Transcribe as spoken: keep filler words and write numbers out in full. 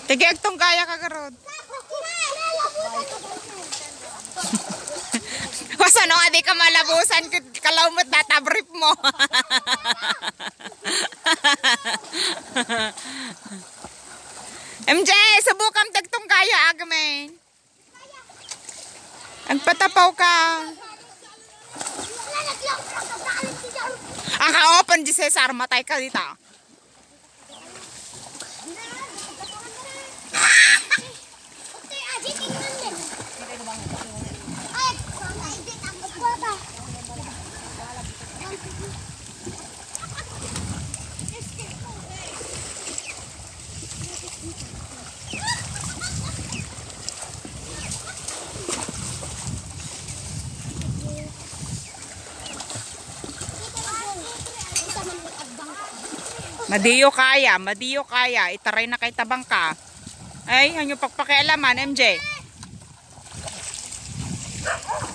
Tigag tong kaya kagarod. Basta no, adi ka malabusan, kalawmot na tabrip mo. M J, subukan tagtong kaya agamen. Ang patapaw ka. Ang ka-open di Cesar, matay ka dito. Madiyo kaya, madiyo kaya. Itaray na kay tabang ka. Ay, ano pagpakialaman, M J?